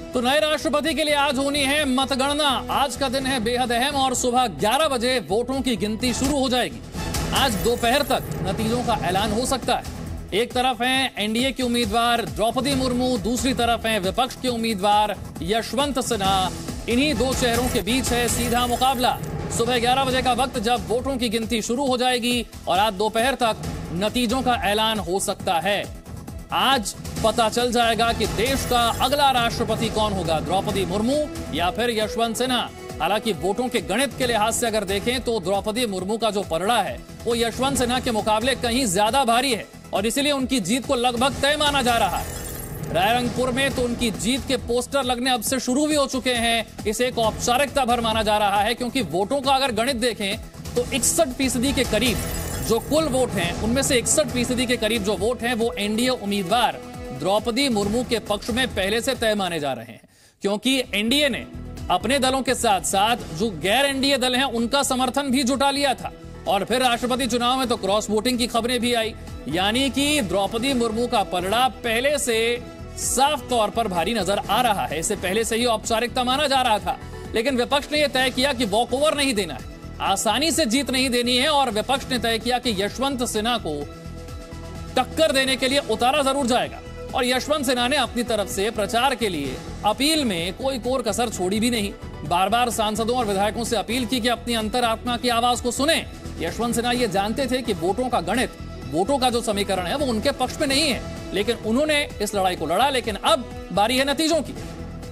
तो नए राष्ट्रपति के लिए आज होनी है मतगणना। आज का दिन है बेहद अहम और सुबह 11 बजे वोटों की गिनती शुरू हो जाएगी। आज दोपहर तक नतीजों का ऐलान हो सकता है। एक तरफ हैं एनडीए के उम्मीदवार द्रौपदी मुर्मू, दूसरी तरफ हैं विपक्ष के उम्मीदवार यशवंत सिन्हा। इन्हीं दो चेहरों के बीच है सीधा मुकाबला। सुबह 11 बजे का वक्त जब वोटों की गिनती शुरू हो जाएगी और आज दोपहर तक नतीजों का ऐलान हो सकता है। आज पता चल जाएगा कि देश का अगला राष्ट्रपति कौन होगा, द्रौपदी मुर्मू या फिर यशवंत सिन्हा। हालांकि वोटों के गणित के लिहाज से अगर देखें तो द्रौपदी मुर्मू का जो पलड़ा है वो यशवंत सिन्हा के मुकाबले कहीं ज्यादा भारी है और इसीलिए उनकी जीत को लगभग तय माना जा रहा है। रायरंगपुर में तो उनकी जीत के पोस्टर लगने अब से शुरू भी हो चुके हैं। इसे एक औपचारिकता भर माना जा रहा है क्योंकि वोटों का अगर गणित देखें तो 61% के करीब जो कुल वोट हैं उनमें से 61% के करीब जो वोट हैं वो एनडीए उम्मीदवार द्रौपदी मुर्मू के पक्ष में पहले से तय माने जा रहे हैं, क्योंकि एनडीए ने अपने दलों के साथ साथ जो गैर एनडीए दल हैं उनका समर्थन भी जुटा लिया था। और फिर राष्ट्रपति चुनाव में तो क्रॉस वोटिंग की खबरें भी आई, यानी कि द्रौपदी मुर्मू का पलड़ा पहले से साफ तौर पर भारी नजर आ रहा है। इसे पहले से ही औपचारिकता माना जा रहा था, लेकिन विपक्ष ने यह तय किया कि वॉकओवर नहीं देना है, आसानी से जीत नहीं देनी है। और विपक्ष ने तय किया कि यशवंत सिन्हा को टक्कर देने के लिए उतारा जरूर जाएगा। और यशवंत सिन्हा ने अपनी तरफ से प्रचार के लिए अपील में कोई कोर कसर छोड़ी भी नहीं। बार बार सांसदों और विधायकों से अपील की कि अपनी अंतरात्मा की आवाज को सुने। यशवंत सिन्हा ये जानते थे कि वोटों का गणित, वोटों का जो समीकरण है वो उनके पक्ष में नहीं है, लेकिन उन्होंने इस लड़ाई को लड़ा। लेकिन अब बारी है नतीजों की।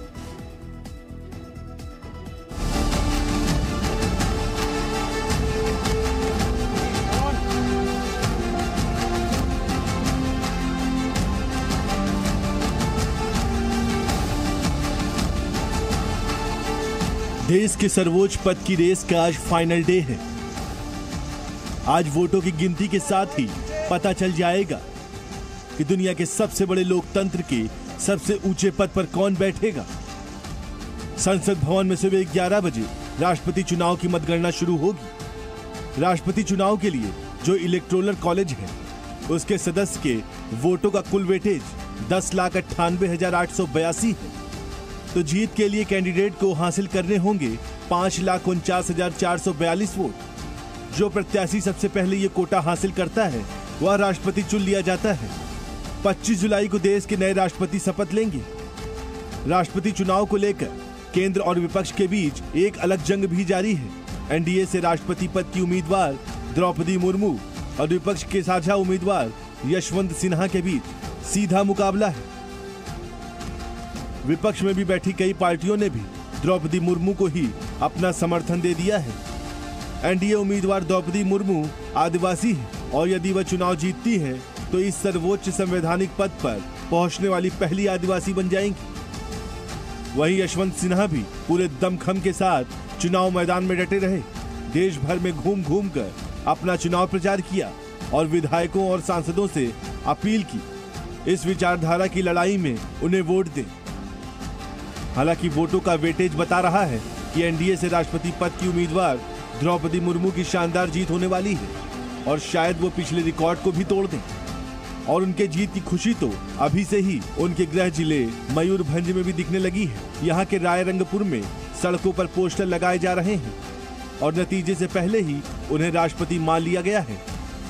देश के सर्वोच्च पद की रेस का आज फाइनल डे है। आज वोटों की गिनती के साथ ही पता चल जाएगा कि दुनिया के सबसे बड़े लोकतंत्र के सबसे ऊंचे पद पर कौन बैठेगा। संसद भवन में सुबह 11 बजे राष्ट्रपति चुनाव की मतगणना शुरू होगी। राष्ट्रपति चुनाव के लिए जो इलेक्टोरल कॉलेज है उसके सदस्य के वोटों का कुल वेटेज 10,98,882 है। तो जीत के लिए कैंडिडेट को हासिल करने होंगे 5,49,442 वोट। जो प्रत्याशी सबसे पहले ये कोटा हासिल करता है वह राष्ट्रपति चुन लिया जाता है। 25 जुलाई को देश के नए राष्ट्रपति शपथ लेंगे। राष्ट्रपति चुनाव को लेकर केंद्र और विपक्ष के बीच एक अलग जंग भी जारी है। एनडीए से राष्ट्रपति पद की उम्मीदवार द्रौपदी मुर्मू और विपक्ष के साझा उम्मीदवार यशवंत सिन्हा के बीच सीधा मुकाबला है। विपक्ष में भी बैठी कई पार्टियों ने भी द्रौपदी मुर्मू को ही अपना समर्थन दे दिया है। एनडीए उम्मीदवार द्रौपदी मुर्मू आदिवासी है और यदि वह चुनाव जीतती है तो इस सर्वोच्च संवैधानिक पद पर पहुंचने वाली पहली आदिवासी बन जाएंगी। वहीं यशवंत सिन्हा भी पूरे दमखम के साथ चुनाव मैदान में डटे रहे। देश भर में घूम घूम कर अपना चुनाव प्रचार किया और विधायकों और सांसदों से अपील की इस विचारधारा की लड़ाई में उन्हें वोट दें। हालांकि वोटों का वेटेज बता रहा है कि एनडीए से राष्ट्रपति पद की उम्मीदवार द्रौपदी मुर्मू की शानदार जीत होने वाली है और शायद वो पिछले रिकॉर्ड को भी तोड़ दें। और उनके जीत की खुशी तो अभी से ही उनके गृह जिले मयूरभंज में भी दिखने लगी है। यहाँ के रायरंगपुर में सड़कों पर पोस्टर लगाए जा रहे हैं और नतीजे से पहले ही उन्हें राष्ट्रपति मान लिया गया है।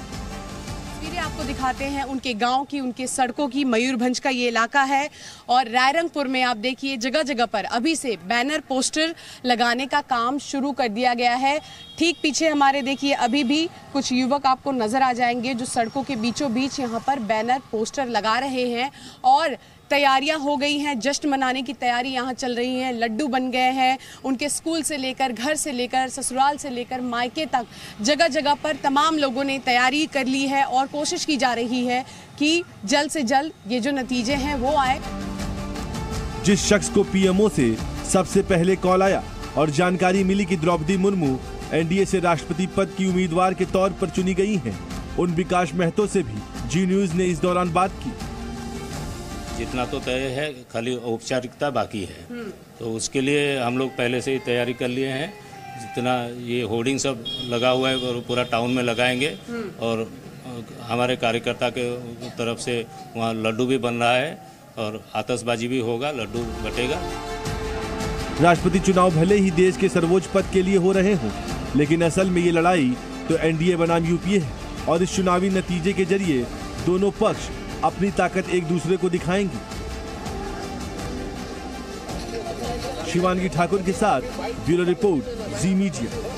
आपको दिखाते हैं उनके गांव की, उनके सड़कों की। मयूरभंज का ये इलाका है और रायरंगपुर में आप देखिए जगह जगह पर अभी से बैनर पोस्टर लगाने का काम शुरू कर दिया गया है। ठीक पीछे हमारे देखिए अभी भी कुछ युवक आपको नजर आ जाएंगे जो सड़कों के बीचों बीच यहाँ पर बैनर पोस्टर लगा रहे हैं और तैयारियां हो गई हैं। जश्न मनाने की तैयारी यहाँ चल रही है। लड्डू बन गए हैं। उनके स्कूल से लेकर, घर से लेकर, ससुराल से लेकर मायके तक जगह जगह पर तमाम लोगों ने तैयारी कर ली है और कोशिश की जा रही है कि जल्द से जल्द ये जो नतीजे हैं वो आए। जिस शख्स को पीएमओ से सबसे पहले कॉल आया और जानकारी मिली कि द्रौपदी मुर्मू एनडीए से राष्ट्रपति पद की उम्मीदवार के तौर पर चुनी गई हैं, उन विकास महतो से भी जी न्यूज ने इस दौरान बात की। जितना तो तय है, खाली औपचारिकता बाकी है, तो उसके लिए हम लोग पहले से ही तैयारी कर लिए हैं। जितना ये होर्डिंग सब लगा हुआ है और पूरा टाउन में लगाएंगे और हमारे कार्यकर्ता के तरफ से वहाँ लड्डू भी बन रहा है और आतशबाजी भी होगा, लड्डू बटेगा। राष्ट्रपति चुनाव भले ही देश के सर्वोच्च पद के लिए हो रहे हों, लेकिन असल में ये लड़ाई तो एनडीए बनाम यूपीए है और इस चुनावी नतीजे के जरिए दोनों पक्ष अपनी ताकत एक दूसरे को दिखाएंगे। शिवानगी ठाकुर के साथ ब्यूरो रिपोर्ट, जी मीडिया।